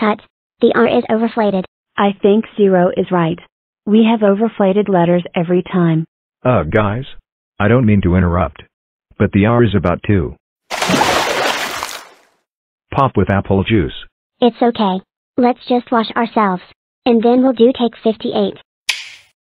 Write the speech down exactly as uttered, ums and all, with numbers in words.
Cut. The R is overflated. I think zero is right. We have overflated letters every time. Uh, guys? I don't mean to interrupt. But the R is about to pop with apple juice. It's okay. Let's just wash ourselves. And then we'll do take fifty-eight.